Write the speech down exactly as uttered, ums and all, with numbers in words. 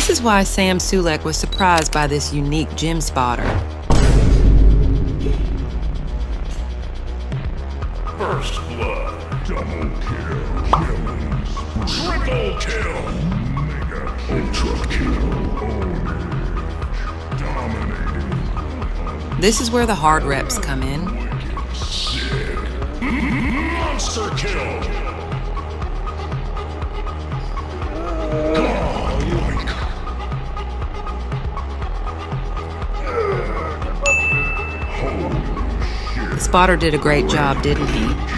This is why Sam Sulek was surprised by this unique gem spotter. First blood, double kill, killings, triple kill, mega ultra kill, ownage, dominating. This is where the hard reps come in. Wicked, sick, monster kill. Godlike. Holy shit. The spotter did a great job, didn't he?